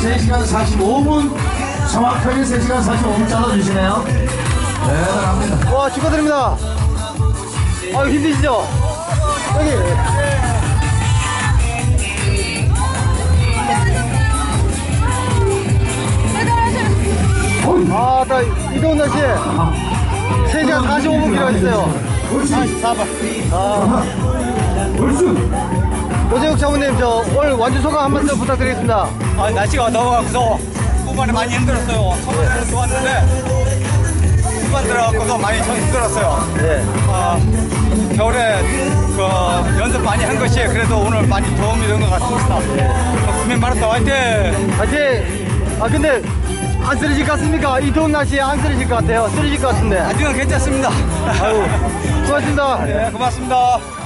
3시간 45분 정확하게 3시간 45분 잘라주시네요. 대단합니다. 와, 축하드립니다. 아유, 힘드시죠? 여기. 아, 나 이동훈 씨 3시간 45분 기록했어요. 44번. 아. 오재욱 사모님, 저 오늘 완주 소감 한 말씀 부탁드리겠습니다. 아, 날씨가 더워서 후반에 많이 힘들었어요. 처음에는 좋았는데 후반 들어가고도 많이 좀 힘들었어요. 네. 겨울에 그 연습 많이 한 것이 그래도 오늘 많이 도움이 된 것 같습니다. 구민 마라톤 화이팅! 화이팅! 아, 근데 안 쓰러질 것 같습니까? 이 더운 날씨에 안 쓰러질 것 같아요. 쓰러질 것 같은데. 아직은 괜찮습니다. 아유, 수고하셨습니다. 네, 고맙습니다.